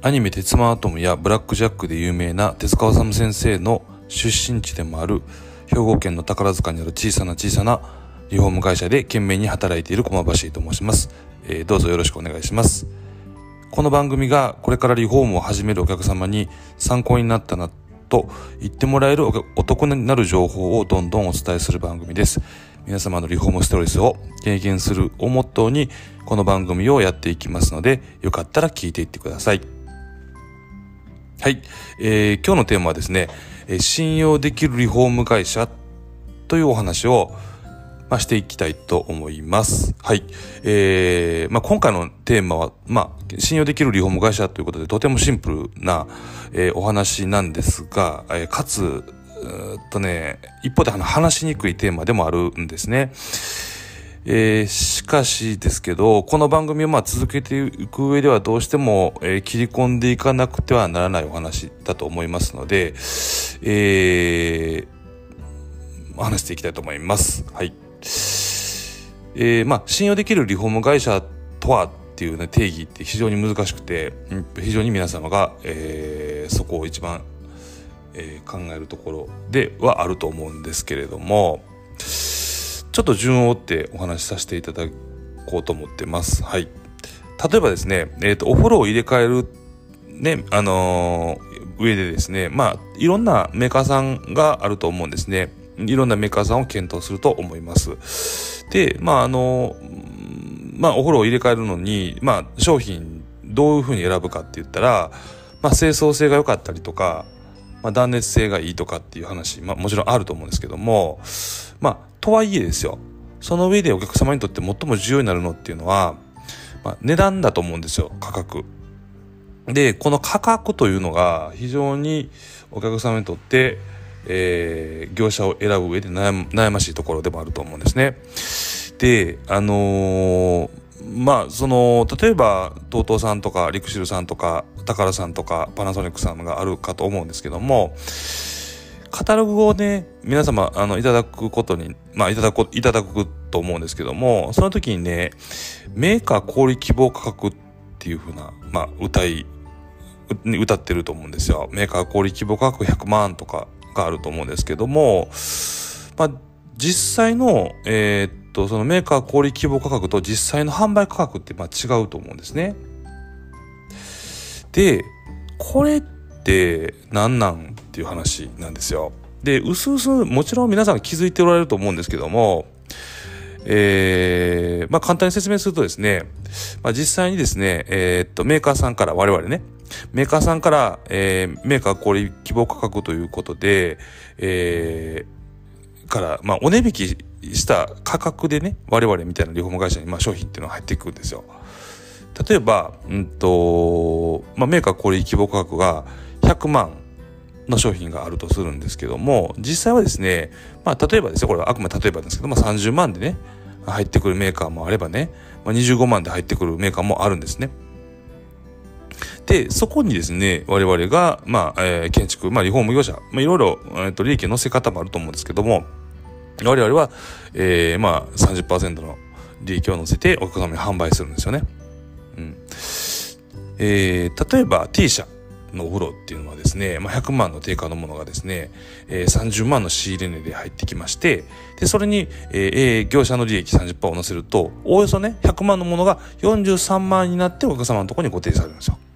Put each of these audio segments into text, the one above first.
アニメ鉄腕アトムやブラックジャックで有名な手塚治虫先生の出身地でもある兵庫県の宝塚にある小さなリフォーム会社で懸命に働いている駒橋と申します。どうぞよろしくお願いします。この番組がこれからリフォームを始めるお客様に参考になったなと言ってもらえるお得になる情報をどんどんお伝えする番組です。皆様のリフォームストレスを軽減するをモットーにこの番組をやっていきますので、よかったら聞いていってください。はい、今日のテーマはですね、信用できるリフォーム会社というお話を、していきたいと思います。はい、今回のテーマは、信用できるリフォーム会社ということでとてもシンプルな、お話なんですが、かつ一方で話しにくいテーマでもあるんですね。しかしですけど、この番組を続けていく上ではどうしても、切り込んでいかなくてはならないお話だと思いますので、話していきたいと思います。はい。信用できるリフォーム会社とはっていうね、定義って非常に難しくて、非常に皆様が、そこを一番、考えるところではあると思うんですけれども、ちょっと順を追ってお話しさせていただこうと思ってます。はい。例えばですね、お風呂を入れ替えるね、上でですね、いろんなメーカーさんがあると思うんですね。いろんなメーカーさんを検討すると思います。で、お風呂を入れ替えるのに、商品どういうふうに選ぶかって言ったら、清掃性が良かったりとか、断熱性がいいとかっていう話、もちろんあると思うんですけども、とはいえですよ、その上でお客様にとって最も重要になるのっていうのは、値段だと思うんですよ、価格。で、この価格というのが非常にお客様にとって、業者を選ぶ上で悩ましいところでもあると思うんですね。で、例えば TOTO さんとかリクシルさんとかタカラさんとかパナソニックさんがあるかと思うんですけども、カタログをね、皆様いただくことにいただくと思うんですけども、その時にね、メーカー小売希望価格っていう風な歌ってると思うんですよ。メーカー小売希望価格100万とかがあると思うんですけども、実際のそのメーカー小売希望価格と実際の販売価格って違うと思うんですね。で、これって何なんっていう話なんですよ。で、もちろん皆さん気づいておられると思うんですけども、簡単に説明するとですね、実際にですね、メーカーさんから我々ね、メーカーさんから、メーカー小売希望価格ということで、お値引きした価格でね、我々みたいなリフォーム会社に商品っていうのが入っていくんですよ。例えば、メーカー小売希望価格が100万の商品があるとするんですけども、実際はですね、例えばですよ、これはあくまで例えばですけど、30万でね、入ってくるメーカーもあればね、25万で入ってくるメーカーもあるんですね。で、そこにですね、我々が、建築、リフォーム業者、いろいろ、利益の乗せ方もあると思うんですけども、我々は、30% の利益を乗せてお客様に販売するんですよね。例えば T 社のお風呂っていうのはですね、100万の定価のものがですね、30万の仕入れ値で入ってきまして、で、それに、業者の利益 30% を乗せると、おおよそね、100万のものが43万になってお客様のところにご提示されるんですよ。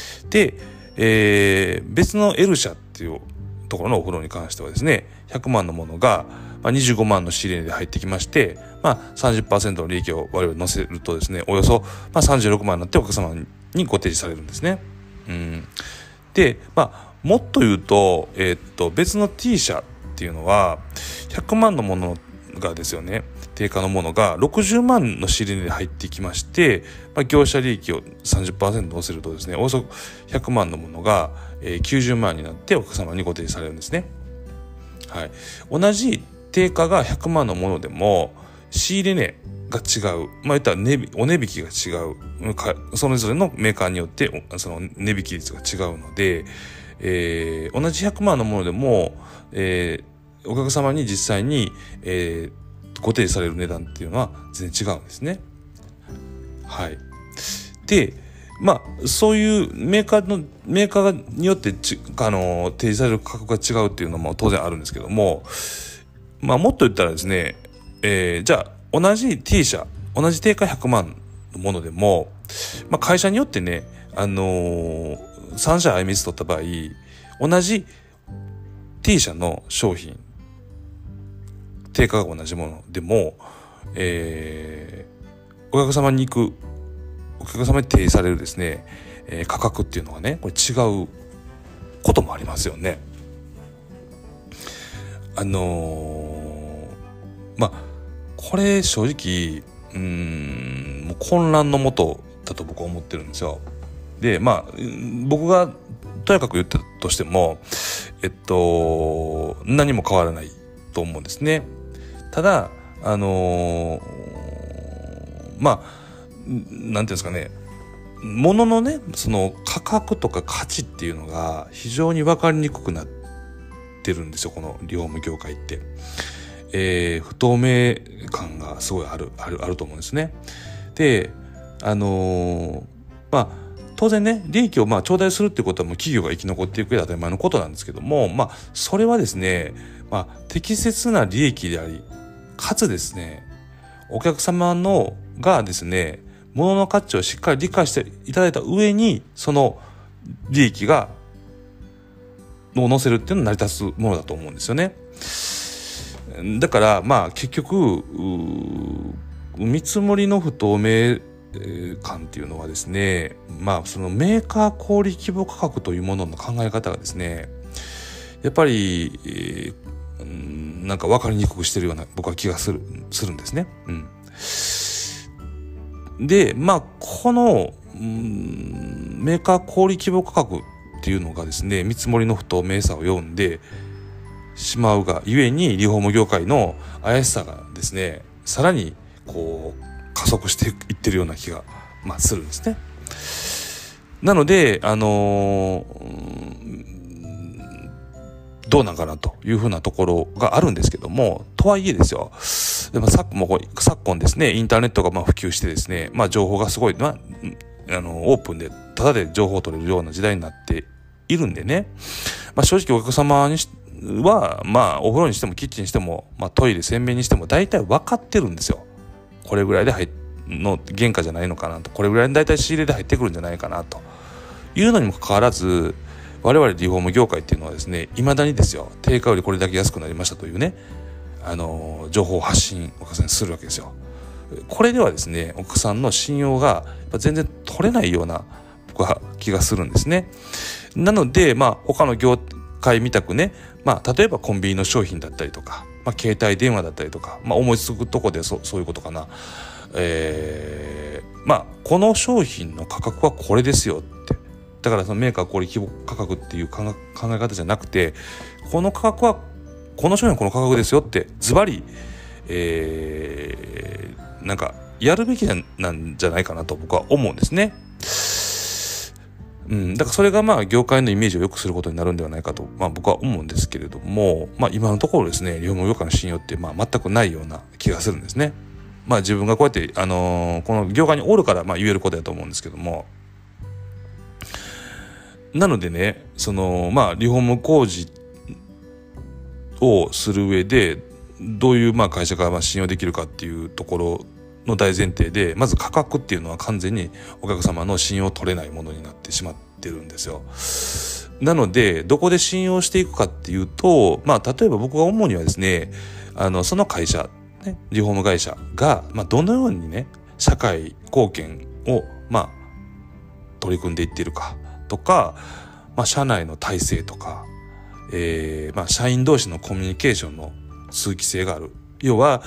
で、別の L 社っていうところのお風呂に関してはですね、100万のものが25万の仕入れ値で入ってきまして、30% の利益を我々乗せるとですね、およそ36万になってお客様にご提示されるんですね。で、もっと言うと、別の T 社っていうのは100万のものがですよね、定価のものが60万の仕入れ値で入ってきまして、業者利益を 30% 乗せるとですね、およそ100万のものが、90万になってお客様にご提示されるんですね。はい。同じ定価が100万のものでも仕入れ値が違う。言ったらお値引きが違う。それぞれのメーカーによってその値引き率が違うので、同じ100万のものでも、お客様に実際に、ご提示される値段っていうのは全然違うんですね。はい。で、 そういうメーカーによって提示される価格が違うっていうのも当然あるんですけども、もっと言ったらですね、じゃあ同じ T 社、同じ定価100万のものでも、会社によってね、3社相見積取った場合、同じ T 社の商品、定価が同じものでも、お客様に提示されるですね、価格っていうのがね、これ違うこともありますよね。これ正直もう混乱のもとだと僕は思ってるんですよ。で僕がとにかく言ったとしても何も変わらないと思うんですね。ただなんていうんですかね、物のねその価格とか価値っていうのが非常に分かりにくくなってるんですよ、このリフォーム業界って。不透明感がすごいあると思うんですね。で当然ね利益を頂戴するっていうことはもう企業が生き残っていく上で当たり前のことなんですけども、それはですね、適切な利益であり、かつですねお客様がですね物の価値をしっかり理解していただいた上にその利益を乗せるっていうのが成り立つものだと思うんですよね。だから結局見積もりの不透明感っていうのはですね、そのメーカー小売規模価格というものの考え方がですねやっぱり、なんか分かりにくくしてるような僕は気がするんですね。でこのメーカー小売規模価格っていうのがですね見積もりの不透明さを読んでしまうがゆえにリフォーム業界の怪しさがですねさらに加速していってるような気が、するんですね。なのでどうなんかなというふうなところがあるんですけども、とはいえですよ、でも昨今ですねインターネットが普及してですね、情報がすごいオープンでタダで情報を取れるような時代になっているんでね、正直お客様にはお風呂にしてもキッチンにしても、トイレ洗面にしても大体分かってるんですよ。これぐらいでの原価じゃないのかなと、これぐらいの大体仕入れで入ってくるんじゃないかなというのにもかかわらず、我々リフォーム業界っていうのはですね未だにですよ定価よりこれだけ安くなりましたというね情報を発信お客さんにするわけですよ。これではですねお客さんの信用が全然取れないような僕は気がするんですね。なので他の業界みたくね例えばコンビニの商品だったりとか、携帯電話だったりとか、思いつくとこでそういうことかな、この商品の価格はこれですよって、だからそのメーカー小売規模価格っていう考え方じゃなくて、この価格はこの商品はこの価格ですよってズバリなんかやるべきなんじゃないかなと僕は思うんですね。だからそれが業界のイメージを良くすることになるんではないかと、僕は思うんですけれども、今のところですねリフォーム業界の信用って全くないような気がするんですね。自分がこうやってこの業界におるから言えることだと思うんですけども、なのでねリフォーム工事をする上でどういう会社が信用できるかっていうところの大前提で、まず価格っていうのは完全にお客様の信用を取れないものになってしまってるんですよ。なのでどこで信用していくかっていうと、例えば僕が思うにはですねその会社、ね、リフォーム会社が、どのようにね社会貢献を取り組んでいっているかとか、社内の体制とか、社員同士のコミュニケーションの通気性がある、要は、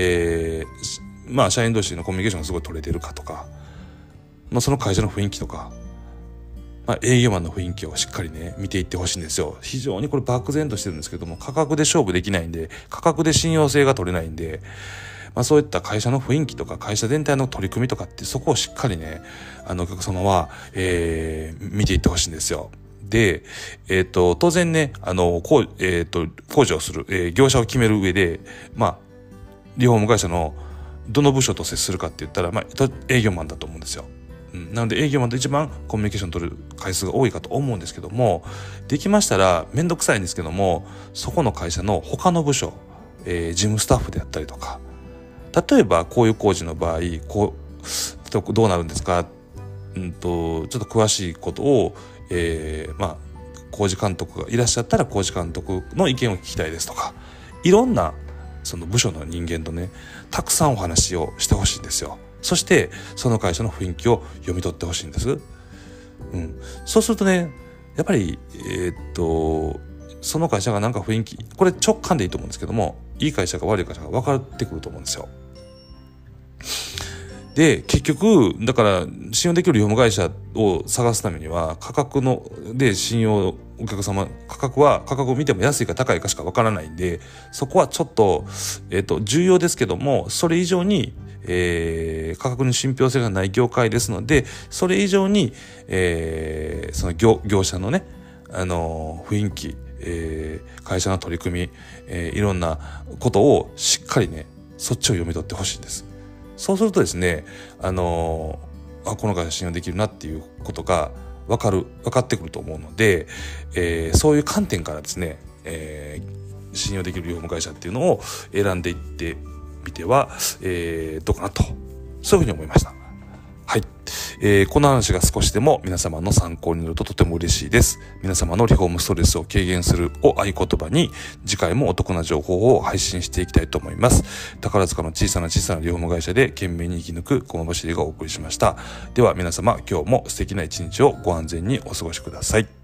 社員同士のコミュニケーションがすごい取れてるかとか、その会社の雰囲気とか、営業マンの雰囲気をしっかりね見ていってほしいんですよ。非常にこれ漠然としてるんですけども、価格で勝負できないんで、価格で信用性が取れないんで、そういった会社の雰囲気とか会社全体の取り組みとかって、そこをしっかりねお客様は、見ていってほしいんですよ。で、当然ね工事をする、業者を決める上でリフォーム会社のどの部署と接するかって言ったら、営業マンだと思うんですよ。 なので営業マンと一番コミュニケーション取る回数が多いかと思うんですけども、できましたらめんどくさいんですけども、そこの会社の他の部署、事務スタッフであったりとか、例えばこういう工事の場合どうなるんですか、ちょっと詳しいことを、工事監督がいらっしゃったら工事監督の意見を聞きたいですとか、いろんなその部署の人間とね、たくさんお話をしてほしいんですよ。そしてその会社の雰囲気を読み取ってほしいんです。そうするとね、やっぱりその会社がなんか雰囲気、これ直感でいいと思うんですけども、いい会社か悪い会社か分かってくると思うんですよ。で、結局だから信用できるリフォーム会社を探すためには、価格で信用、お客様価格を見ても安いか高いかしか分からないんで、そこはちょっと重要ですけども、それ以上に価格に信憑性がない業界ですので、それ以上に、その業者のね、雰囲気、会社の取り組み、いろんなことをしっかりね、そっちを読み取ってほしいんです。そうするとですね、この会社信用できるなっていうことが分かってくると思うので、そういう観点からですね、信用できるリフォーム会社っていうのを選んでいってみては、どうかなと、そういうふうに思いました。はい、この話が少しでも皆様の参考になるととても嬉しいです。皆様のリフォームストレスを軽減するを合言葉に、次回もお得な情報を配信していきたいと思います。宝塚の小さなリフォーム会社で懸命に生き抜く駒走りがお送りしました。では皆様、今日も素敵な一日をご安全にお過ごしください。